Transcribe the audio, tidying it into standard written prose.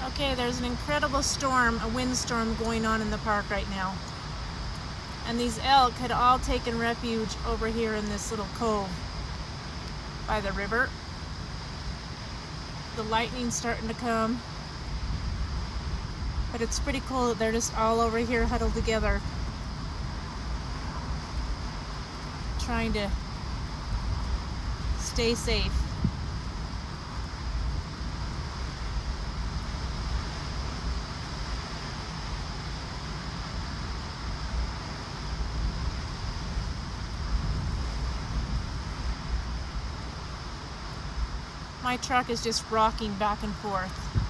Okay, there's an incredible storm, a windstorm going on in the park right now. And these elk had all taken refuge over here in this little cove by the river. The lightning's starting to come. But it's pretty cool that they're just all over here huddled together, trying to stay safe. My truck is just rocking back and forth.